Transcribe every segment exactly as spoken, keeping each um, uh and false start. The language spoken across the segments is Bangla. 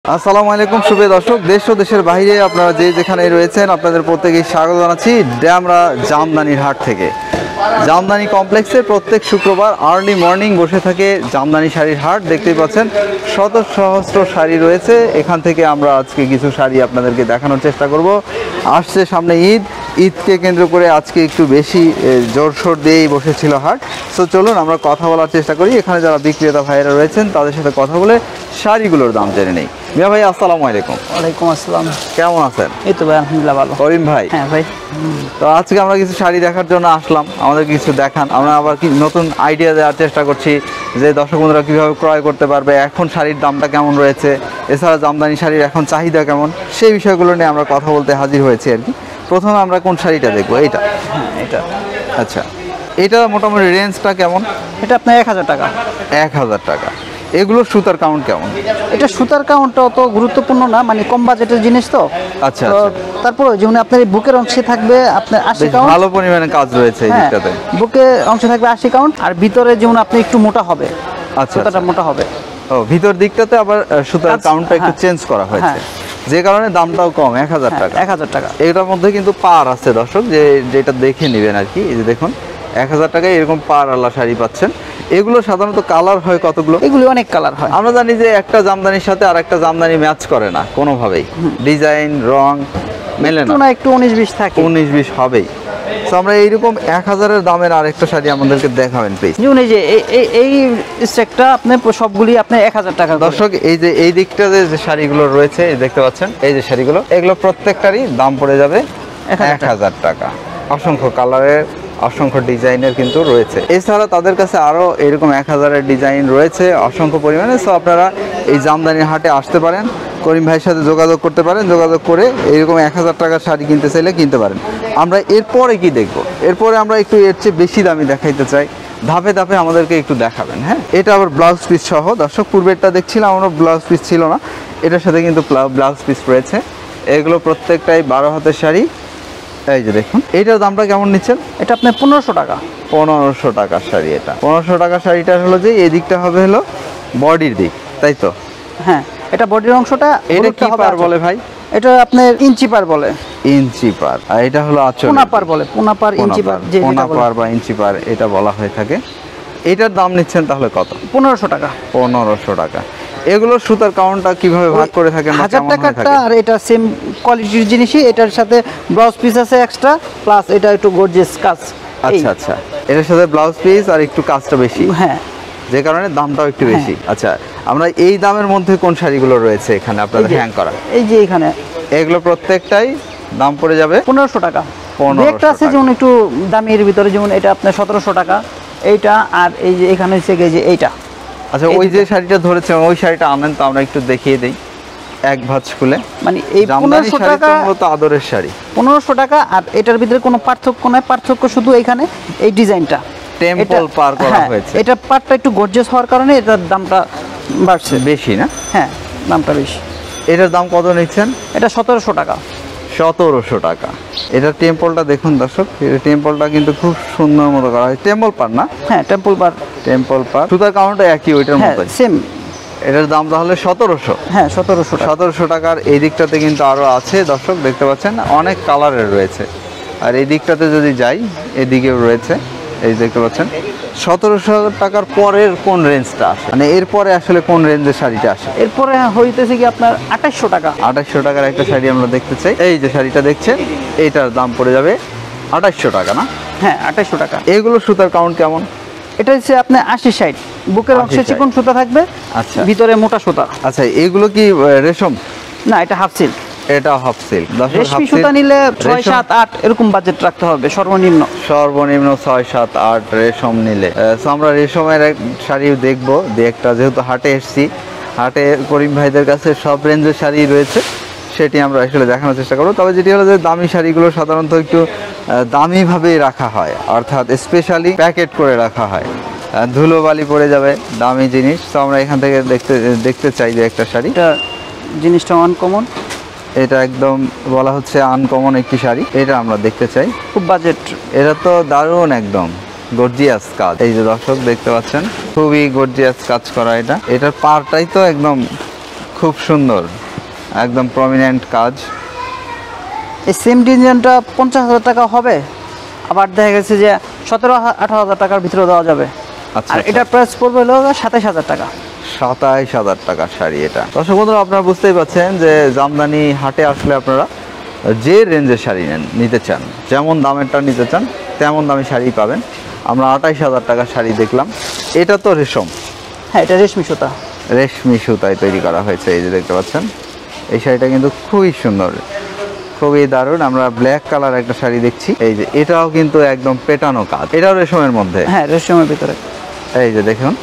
আসসালামু আলাইকুম সুপ্রিয় দর্শক, দেশ ও দেশের বাইরে আপনারা যে যেখানে রয়েছেন আপনাদের প্রত্যেকেই স্বাগত জানাচ্ছি ডেমরা জামদানির হাট থেকে। জামদানি কমপ্লেক্সে প্রত্যেক শুক্রবার আর্লি মর্নিং বসে থাকে জামদানি শাড়ির হাট। দেখতেই পাচ্ছেন শত সহস্র শাড়ি রয়েছে। এখান থেকে আমরা আজকে কিছু শাড়ি আপনাদেরকে দেখানোর চেষ্টা করব। আসছে সামনে ঈদ, ঈদকে কেন্দ্র করে আজকে একটু বেশি জোরশোর দিয়েই বসেছিল হাট। সো চলুন আমরা কথা বলার চেষ্টা করি। এখানে যারা বিক্রেতা ভাইয়েরা রয়েছেন তাদের সাথে কথা বলে শাড়িগুলোর দাম জেনে নেই। মিয়া ভাই আসসালামু আলাইকুম। ওয়ালাইকুম আসসালাম। কেমন আছেন? এই তো ভাই আলহামদুলিল্লাহ ভালো। করিম ভাই? হ্যাঁ ভাই। তো আজকে আমরা কিছু শাড়ি দেখার জন্য আসলাম, আমাদের কিছু দেখান। আমরা আবার কি নতুন আইডিয়া দেওয়ার চেষ্টা করছি যে দর্শক বন্ধুরা কীভাবে ক্রয় করতে পারবে, এখন শাড়ির দামটা কেমন রয়েছে, এছাড়া জামদানি শাড়ির এখন চাহিদা কেমন, সেই বিষয়গুলো নিয়ে আমরা কথা বলতে হাজির হয়েছি আর কি। প্রথমে আমরা কোন শাড়িটা দেখবো? এইটা? হ্যাঁ এটা। আচ্ছা, এটা মোটামুটি রেঞ্জটা কেমন? এটা আপনার এক হাজার টাকা। এক হাজার টাকা। এগুলোর সুতার কাউন্ট কেমন? এটা সুতার কাউন্টটা অত গুরুত্বপূর্ণ না, মানে কম বাজেটের জিনিস তো। আচ্ছা, তারপরে যেমন আপনার এই বুকের অংশে থাকবে আপনার আশি কাউন্ট, ভালো পরিমাণে কাজ রয়েছে এই দিকটাতে। বুকের অংশে থাকবে আশি কাউন্ট, আর ভিতরে যেমন আপনি একটু মোটা হবে। আচ্ছা, সুতাটা মোটা হবে। ও, ভিতর দিকটাতে আবার সুতার কাউন্টটা একটু চেঞ্জ করা হয়েছে, যে কারণে দামটাও কম। এক হাজার টাকা। এক হাজার টাকা। এটার মধ্যে কিন্তু পার আছে দর্শক, যে যেটা দেখে নেবেন আর কি। এই যে দেখুন, এক হাজার টাকায় এরকম পার আলা শাড়ি পাচ্ছেন। এগুলো সাধারণত কালার হয় কতগুলো? এগুলো অনেক কালার হয়। আমরা জানি যে একটা জামদানির সাথে আর একটা জামদানি ম্যাচ করে না কোনোভাবেই, ডিজাইন রং মেলে না, একটু উনিশ বিশ থাকে। উনিশ বিশ হবেই। তো আমরা এইরকম এক হাজারের দামের আরেকটা শাড়ি আমাদেরকে দেখাবেন প্লিজ। যেমন এই যে এই এই স্টেকটা আপনি সবগুলি আপনি এক হাজার টাকা। দর্শক এই যে এই দিকটাতে যে শাড়িগুলো রয়েছে দেখতে পাচ্ছেন, এই যে শাড়িগুলো, এগুলো প্রত্যেকটারই দাম পড়ে যাবে এক হাজার টাকা। অসংখ্য কালারের, অসংখ্য ডিজাইনের কিন্তু রয়েছে। এছাড়া তাদের কাছে আরও এরকম এক হাজারের ডিজাইন রয়েছে অসংখ্য পরিমাণে। সো আপনারা এই জামদানির হাটে আসতে পারেন, করিম ভাইয়ের সাথে যোগাযোগ করতে পারেন। যোগাযোগ করে এরকম এক হাজার টাকার শাড়ি কিনতে চাইলে কিনতে পারেন। আমরা এরপরে কি দেখব? এরপরে আমরা একটু এর চেয়ে বেশি দামি দেখাইতে চাই। ধাপে ধাপে আমাদেরকে একটু দেখাবেন। হ্যাঁ, এটা আবার ব্লাউজ পিস সহ। দর্শক পূর্বেরটা দেখছিলাম আমরা, ব্লাউজ পিস ছিল না, এটার সাথে কিন্তু ব্লাউজ পিস রয়েছে। এগুলো প্রত্যেকটাই বারো হাতের শাড়ি। এই যে দেখুন, এইটার দামটা কেমন নিচ্ছেন? এটা আপনার পনেরোশো টাকা। পনেরোশো টাকার শাড়ি। এটা পনেরোশো টাকার শাড়িটা হলো যে এই দিকটা হবে হলো বডির দিক, তাই তো? হ্যাঁ, এটা বডির অংশটা। এটা কি পার বলে ভাই? এটা আপনার ইঞ্চি পার বলে। ইঞ্চি পার। আর এটা হলো আঁচল পোনা পার বলে। পোনা পার, ইঞ্চি পার, যে পোনা পার বা ইঞ্চি পার এটা বলা হয়ে থাকে। এটার দাম নিচ্ছেন তাহলে কত? পনেরোশো টাকা। পনেরোশো টাকা। এগুলো সুতার কাউন্টটা কিভাবে ভাগ করে থাকেন? হাজার টাকাটা আর এটা সেম কোয়ালিটির জিনিসই। এটার সাথে ব্লাউজ পিস আছে এক্সট্রা, প্লাস এটা একটু গর্জিয়াস কাজ। আচ্ছা আচ্ছা, এটার সাথে ব্লাউজ পিস আর একটু কাজটা বেশি। হ্যাঁ, যে কারণে দামটাও একটু বেশি। আচ্ছা, আমরা এই দামের মধ্যে কোন শাড়িগুলো রয়েছে এখানে আপনাদের হ্যাং করা? এই যে এখানে এগুলো প্রত্যেকটাই দাম পড়ে যাবে পনেরোশো টাকা। একটা আছে টাকা। যেমন একটু দামের ভিতরে, যেমন এটা আপনার সতেরোশো টাকা এইটা, আর এই যে এখানে হচ্ছে যে এইটা। আচ্ছা, ওই যে শাড়িটা ধরেছে ওই শাড়িটা আনেন তো, আমরা একটু দেখিয়ে দিই এক ভাঁজ খুলে। মানে এই পনেরোশো টাকা মূলত আদরের শাড়ি। পনেরোশো টাকা, আর এটার ভিতরে কোনো পার্থক্য নাই। পার্থক্য শুধু এখানে এই ডিজাইনটা টেম্পল পার করা হয়েছে। এটা পার্টটা একটু গর্জিয়াস হওয়ার কারণে এটার দামটা বাড়ছে বেশি না? হ্যাঁ, দামটা বেশি। এটার দাম কত নিচ্ছেন? এটা সতেরোশো টাকা। সতেরোশো টাকা। এটা টেম্পলটা দেখুন দর্শক, টেম্পলটা কিন্তু খুব সুন্দর মতো করা হয়। টেম্পল পার না? হ্যাঁ, টেম্পল পার। টেম্পল পার। সুতার কাউন্টটা একই ওইটার মতো সেম। এটার দাম তাহলে সতেরোশো। হ্যাঁ, সতেরোশো। সতেরোশো টাকার। এই দিকটাতে কিন্তু আরও আছে দর্শক, দেখতে পাচ্ছেন অনেক কালারের রয়েছে। আর এই দিকটাতে যদি যাই, এদিকেও রয়েছে, এই দেখতে পাচ্ছেন। সতেরোশো টাকার পরের কোন রেঞ্জটা আসে, মানে এরপরে আসলে কোন রেঞ্জের শাড়িটা আসে? এরপরে হইতেছে কি আপনার আঠাশশো টাকা। আঠাশশো টাকার একটা শাড়ি আমরা দেখতে চাই। এই যে শাড়িটা দেখছেন, এইটার দাম পড়ে যাবে আঠাশশো টাকা না? হ্যাঁ, আঠাশশো টাকা। এগুলো সুতার কাউন্ট কেমন? এটা হচ্ছে আপনার আশি ষাট। বুকের অংশে চিকন সুতা থাকবে, আচ্ছা, ভিতরে মোটা সুতা। আচ্ছা, এগুলো কি রেশম? না, এটা হাফ সিল্ক। এটা হাফ সিল্ক। রেশমি সুতা নিলে ছয় সাত আট এরকম বাজেট রাখতে হবে সর্বনিম্ন। সর্বনিম্ন ছয় সাত আট রেশম নিলে। আমরা রেশমের এক শাড়িও দেখবো দু একটা, যেহেতু হাটে এসছি। হাটে করিম ভাইদের কাছে সব রেঞ্জের শাড়ি রয়েছে, সেটি আমরা আসলে দেখানোর চেষ্টা করবো। তবে যেটি হলো যে দামি শাড়িগুলো সাধারণত একটু দামিভাবেই রাখা হয়, অর্থাৎ স্পেশালি প্যাকেট করে রাখা হয়। ধুলোবালি পড়ে যাবে, দামি জিনিস। তো আমরা এখান থেকে দেখতে দেখতে চাই যে একটা শাড়ি। এটা জিনিসটা আনকমন, এটা একদম বলা হচ্ছে আনকমন একটি শাড়ি। এটা আমরা দেখতে চাই, খুব বাজেট। এটা তো দারুণ, একদম গর্জিয়াস কাজ। এই যে দর্শক দেখতে পাচ্ছেন, খুবই গর্জিয়াস কাজ করা। এটা এটার পারটাই তো একদম খুব সুন্দর, একদম প্রমিনেন্ট কাজ। এই সেম ডিজাইনটা পঞ্চাশ হাজার টাকা হবে, আবার দেখা গেছে যে সতেরো আঠারো হাজার টাকার ভিতরে দেওয়া যাবে। আচ্ছা, আর এটার প্রাইস পড়বে হলো সাতাইশ হাজার টাকা। সাতাইশ হাজার টাকার শাড়ি এটা। দর্শক বন্ধুরা, আপনারা বুঝতেই পাচ্ছেন যে জামদানি হাটে আসলে আপনারা যে রেঞ্জের শাড়ি নেন নিতে চান, যেমন দামেরটা নিতে চান তেমন দামি শাড়ি পাবেন। আমরা আঠাইশ হাজার টাকার শাড়ি দেখলাম, এটা তো রেশম। হ্যাঁ, এটা রেশমি সুতা, রেশমি সুতায় তৈরি করা হয়েছে। এই যে দেখতে পাচ্ছেন, এই শাড়িটা কিন্তু খুবই সুন্দর, খুবই দারুণ। আমরা ব্ল্যাক কালার একটা শাড়ি দেখছি, এই যে এটাও কিন্তু একদম পেটানো কাজ, এটাও রেশমের মধ্যে। হ্যাঁ, রেশমের ভিতরে। এই যে দেখুন,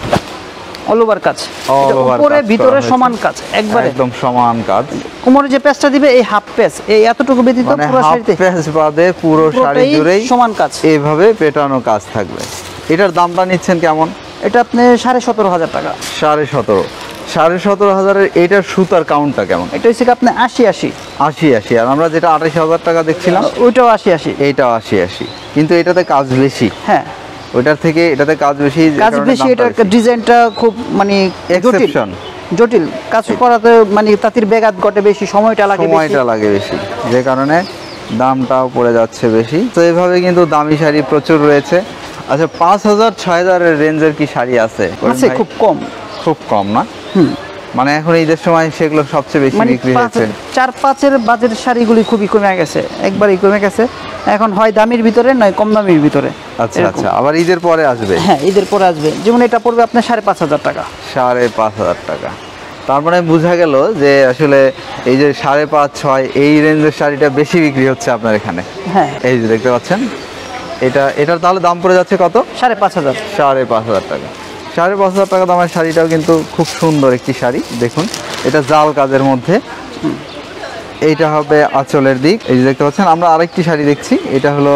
অল ওভার কাজ, অল ওভার উপরে ভিতরে সমান কাজ, একবারে একদম সমান কাজ। কোমরে যে প্যাচটা দিবে এই হাফ প্যাচ, এই এতটুকু ব্যতীত মানে পুরো হাফ শাড়িতে প্যাচ বাদে পুরো শাড়ি জুড়েই সমান কাজ, এইভাবে পেটানো কাজ থাকবে। এটার দামটা নিচ্ছেন কেমন? এটা আপনি সাড়ে সতেরো হাজার টাকা। সাড়ে সতেরো সাড়ে সতেরো হাজারের এটার সুতার কাউন্টটা কেমন? এটা হচ্ছে আপনি আশি আশি আশি আশি আর আমরা যেটা আঠাশ হাজার টাকা দেখছিলাম ওইটাও আশি আশি, এইটাও আশি আশি, কিন্তু এটাতে কাজ বেশি। হ্যাঁ, ওইটার থেকে এটাতে কাজ বেশি, কাজ বেশি। এটা ডিজাইনটা খুব মানে জটিল জটিল কাজ করাতে, মানে তাঁতির বেগাত ঘটে বেশি, সময়টা লাগে বেশি, সময়টা লাগে বেশি, যে কারণে দামটাও পড়ে যাচ্ছে বেশি। তো এইভাবে কিন্তু দামি শাড়ি প্রচুর রয়েছে। আচ্ছা, পাঁচ হাজার ছয় হাজারের রেঞ্জের কি শাড়ি আছে? আছে, খুব কম, খুব কম না? হুম, মানে এখন ঈদের সময় সেগুলো সবচেয়ে বেশি মানে বিক্রি হচ্ছে। চার পাঁচের বাজেটের শাড়িগুলি খুবই কমে গেছে, একবারই কমে গেছে। এখন হয় দামির ভিতরে নয় কম দামির ভিতরে। আচ্ছা আচ্ছা, আবার ঈদের পরে আসবে? হ্যাঁ, ঈদের পরে আসবে। যেমন এটা পড়বে আপনার সাড়ে পাঁচ হাজার টাকা। সাড়ে পাঁচ হাজার টাকা। তার মানে বোঝা গেল যে আসলে এই যে সাড়ে পাঁচ ছয় এই রেঞ্জের শাড়িটা বেশি বিক্রি হচ্ছে আপনার এখানে। হ্যাঁ, এই যে দেখতে পাচ্ছেন, এটা এটার তাহলে দাম পড়ে যাচ্ছে কত? সাড়ে পাঁচ হাজার সাড়ে পাঁচ হাজার টাকা। সাড়ে পাঁচ হাজার টাকা দামের শাড়িটাও কিন্তু খুব সুন্দর একটি শাড়ি। দেখুন, এটা জাল কাজের মধ্যে, এইটা হবে আঁচলের দিক। এই যে দেখতে পাচ্ছেন, আমরা আরেকটি শাড়ি দেখছি, এটা হলো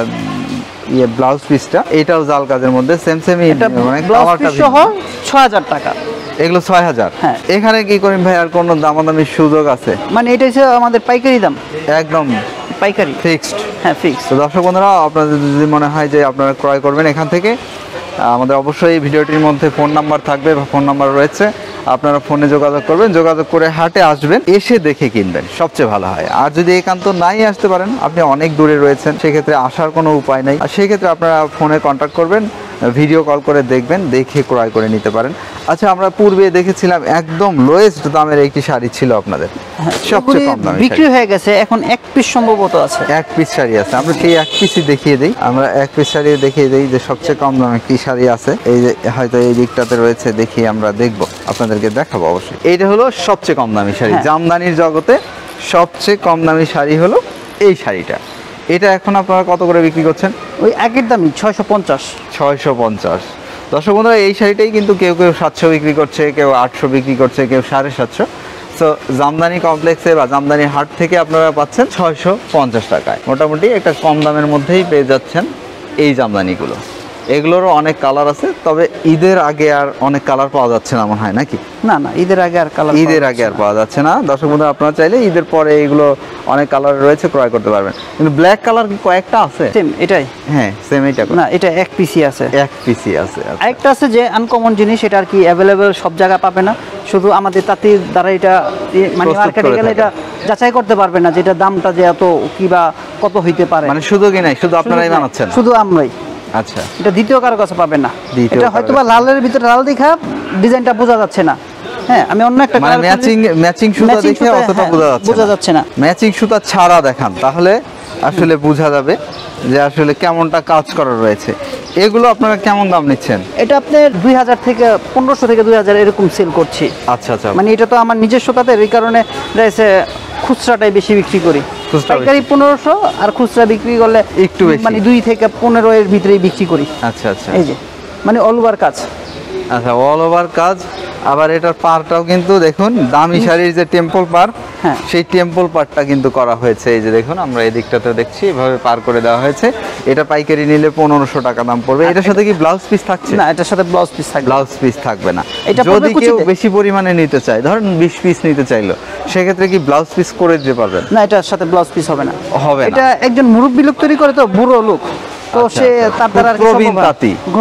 ইয়ে ব্লাউজ পিসটা, এটাও জাল কাজের মধ্যে, সেম সেমই, মানে কালারটা সহ ছয় হাজার টাকা। এগুলো ছয় হাজার। হ্যাঁ, এখানে কি করেন ভাই, আর কোনো দামাদামির সুযোগ আছে? মানে এটা হচ্ছে আমাদের পাইকারি দাম, একদম পাইকারি ফিক্সড। হ্যাঁ, ফিক্সড। তো দর্শক বন্ধুরা, আপনাদের যদি মনে হয় যে আপনারা ক্রয় করবেন এখান থেকে, আমাদের অবশ্যই ভিডিওটির মধ্যে ফোন নাম্বার থাকবে বা ফোন নাম্বার রয়েছে, আপনারা ফোনে যোগাযোগ করবেন, যোগাযোগ করে হাটে আসবেন, এসে দেখে কিনবেন, সবচেয়ে ভালো হয়। আর যদি একান্ত নাই আসতে পারেন, আপনি অনেক দূরে রয়েছেন, সেক্ষেত্রে আসার কোনো উপায় নেই, আর সেক্ষেত্রে আপনারা ফোনে কন্ট্যাক্ট করবেন, ভিডিও কল করে দেখবেন, দেখে ক্রয় করে নিতে পারেন। আচ্ছা, আমরা পূর্বে দেখেছিলাম একদম লোয়েস্ট দামের একটি শাড়ি ছিল আপনাদের, সবচেয়ে কম দামে বিক্রি হয়ে গেছে, এখন এক পিস সম্ভবত আছে, এক পিস শাড়ি আছে। আমরা সেই এক পিসই দেখিয়ে দিই, আমরা এক পিস শাড়ি দেখিয়ে দিই যে সবচেয়ে কম দামে কি শাড়ি আছে। এই যে হয়তো এই দিকটাতে রয়েছে, দেখি আমরা দেখবো, আপনাদেরকে দেখাবো অবশ্যই। এইটা হলো সবচেয়ে কম দামি শাড়ি, জামদানির জগতে সবচেয়ে কম দামি শাড়ি হলো এই শাড়িটা। এটা এখন আপনারা কত করে বিক্রি করছেন? ওই আগের দামই ছয়শো পঞ্চাশ। ছয়শো পঞ্চাশ। দর্শক বন্ধুরা, এই শাড়িটাই কিন্তু কেউ কেউ সাতশো বিক্রি করছে, কেউ আটশো বিক্রি করছে, কেউ সাড়ে সাতশো। সো জামদানি কমপ্লেক্সে বা জামদানি হাট থেকে আপনারা পাচ্ছেন ছয়শো পঞ্চাশ টাকায়, মোটামুটি একটা কম দামের মধ্যেই পেয়ে যাচ্ছেন এই জামদানিগুলো। এগুলোরও অনেক কালার আছে, তবে ঈদের আগে আর অনেক কালার পাওয়া যাচ্ছে না মনে হয়, নাকি? না না, ঈদের আগে আর কালার ঈদের আগে আর পাওয়া যাচ্ছে না। দর্শক বন্ধুরা, আপনারা চাইলে ঈদের পরে এগুলো অনেক কালার রয়েছে, ক্রয় করতে পারবেন। কিন্তু ব্ল্যাক কালার কি কয়েকটা আছে? সেম এটাই। হ্যাঁ, সেম এইটা না, এটা এক পিসি আছে, এক পিসি আছে। আরেকটা আছে যে আনকমন জিনিস, এটা আর কি অ্যাভেলেবেল সব জায়গায় পাবে না, শুধু আমাদের তাঁতির দ্বারা এটা মানে মার্কেটে গেলে এটা যাচাই করতে পারবে না, যেটা দামটা যে এত কি বা কত হইতে পারে। মানে শুধু কি নাই, শুধু আপনারাই বানাচ্ছেন? শুধু আমরাই। আচ্ছা, এটা দ্বিতীয় কারো কাছে পাবেন না। এটা হয়তো বা লালের ভিতরে লাল দেখা ডিজাইনটা বোঝা যাচ্ছে না। হ্যাঁ, আমি অন্য একটা মানে ম্যাচিং ম্যাচিং সুতা দেখে অতটা বোঝা যাচ্ছে বোঝা যাচ্ছে না। ম্যাচিং সুতা ছাড়া দেখান, তাহলে আসলে বোঝা যাবে যে আসলে কেমনটা কাজ করা রয়েছে। এগুলো আপনারা কেমন দাম নিচ্ছেন? এটা আপনার দুই হাজার থেকে পনেরোশো থেকে দুই হাজার এরকম সেল করছি। আচ্ছা আচ্ছা, মানে এটা তো আমার নিজস্ব তাতে, এই কারণে রয়েছে খুচরাটাই বেশি বিক্রি করি। পাইকারি পনেরোশো আর খুচরা বিক্রি করলে একটু বেশি, মানে দুই থেকে পনেরো এর ভিতরেই বিক্রি করি। আচ্ছা আচ্ছা, এই যে মানে অল ওভার কাজ। আচ্ছা, অল ওভার কাজ। আবার এটার পারটাও কিন্তু দেখুন, দামি শাড়ির যে টেম্পল পার, হ্যাঁ, সেই টেম্পল পারটা কিন্তু করা হয়েছে। এই যে দেখুন, আমরা এই দিকটাতে দেখছি, এভাবে পার করে দেওয়া হয়েছে। এটা পাইকারি নিলে পনেরোশো টাকা দাম পড়বে। এটার সাথে কি ব্লাউজ পিস থাকছে? না, এটার সাথে ব্লাউজ পিস থাকবে, ব্লাউজ পিস থাকবে না। এটা যদি কেউ বেশি পরিমাণে নিতে চায়, ধরেন বিশ পিস নিতে চাইলো, সেক্ষেত্রে কি ব্লাউজ পিস করে দিতে পারবেন? না, এটার সাথে ব্লাউজ পিস হবে না, হবে না। এটা একজন মুরব্বী লোক তৈরি করে, তো বুড়ো লোক, তো সে তার দ্বারা প্রবীণ তাঁতি,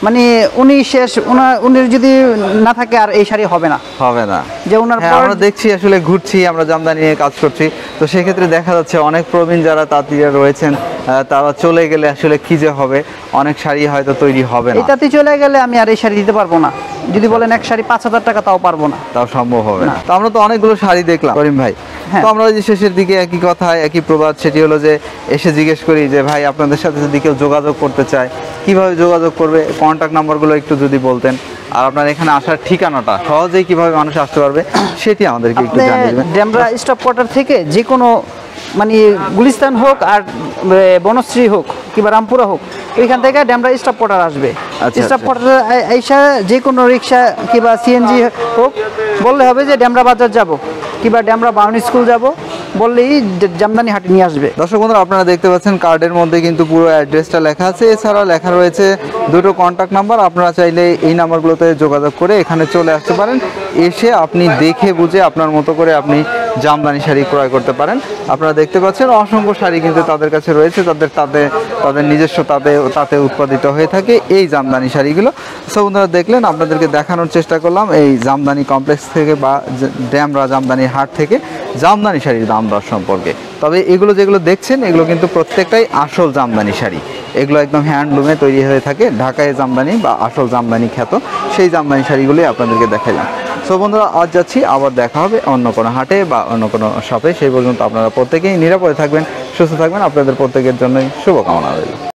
মানে উনি শেষ, ওনার উনি যদি না থাকে আর এই শাড়ি হবে না, হবে না। যে ওনার হ্যাঁ, পর আমরা দেখছি আসলে ঘুরছি, আমরা জামদানি নিয়ে কাজ করছি, তো সেক্ষেত্রে দেখা যাচ্ছে অনেক প্রবীণ যারা তাঁতিরা রয়েছেন আহ, তারা চলে গেলে আসলে কি যে হবে, অনেক শাড়ি হয়তো তৈরি হবে না। এটাতে চলে গেলে আমি আর এই শাড়ি দিতে পারবো না। যদি বলেন এক শাড়ি পাঁচ হাজার টাকা, তাও পারবো না, তাও সম্ভব হবে না। না। তো আমরা তো অনেকগুলো শাড়ি দেখলাম করিম ভাই, হ্যাঁ। তো আমরা ওই যে শেষের দিকে একই কথা একই প্রবাদ, সেটি হলো যে এসে জিজ্ঞেস করি যে ভাই আপনাদের সাথে যদি কেউ যোগাযোগ করতে চায় কিভাবে যোগাযোগ করবে, কন্ট্যাক্ট নাম্বারগুলো একটু যদি বলতেন, আর আপনার এখানে আসার ঠিকানাটা সহজেই কিভাবে মানুষ আসতে পারবে সেটি আমাদেরকে একটু আপনি জানিয়ে দেবেন। ডেমরা স্টপ কোয়ার্টার থেকে যে কোনো মানে গুলিস্তান হোক আর এ, বনশ্রী হোক কিংবা রামপুরা হোক, ওইখান থেকে ডেমরা স্টপ কোয়ার্টার আসবে। আচ্ছা, স্টপ আচ্ছা। কোয়ার্টার আইসা যে কোনো রিক্সা কিংবা সিএনজি হোক বললে হবে যে ডেমরা বাজার যাব কিংবা ডেমরা বাউনি স্কুল যাব, বললেই ডে- জামদানি হাটে নিয়ে আসবে। দর্শক বন্ধুরা, আপনারা দেখতে পাচ্ছেন কার্ডের মধ্যে কিন্তু পুরো অ্যাড্রেসটা লেখা আছে, এছাড়া লেখা রয়েছে দুটো কন্ট্যাক্ট নাম্বার। আপনারা চাইলে এই নাম্বারগুলোতে যোগাযোগ করে এখানে চলে আসতে পারেন, এসে আপনি দেখে বুঝে আপনার মতো করে আপনি জামদানি শাড়ি ক্রয় করতে পারেন। আপনারা দেখতে পাচ্ছেন অসংখ্য শাড়ি কিন্তু তাদের কাছে রয়েছে, তাদের তাতে তাদের নিজস্ব তাতে তাতে উৎপাদিত হয়ে থাকে এই জামদানি শাড়িগুলো। সব বন্ধুরা দেখলেন, আপনাদেরকে দেখানোর চেষ্টা করলাম এই জামদানি কমপ্লেক্স থেকে বা ডেমরা জামদানি হাট থেকে জামদানি শাড়ির দাম দর সম্পর্কে। তবে এগুলো যেগুলো দেখছেন এগুলো কিন্তু প্রত্যেকটাই আসল জামদানি শাড়ি, এগুলো একদম হ্যান্ডলুমে তৈরি হয়ে থাকে, ঢাকায় জামদানি বা আসল জামদানি খ্যাত সেই জামদানি শাড়িগুলোই আপনাদেরকে দেখালাম। সো বন্ধুরা, আজ যাচ্ছি, আবার দেখা হবে অন্য কোনো হাটে বা অন্য কোনো শপে। সেই পর্যন্ত আপনারা প্রত্যেকেই নিরাপদে থাকবেন, সুস্থ থাকবেন, আপনাদের প্রত্যেকের জন্যই শুভকামনা রইল।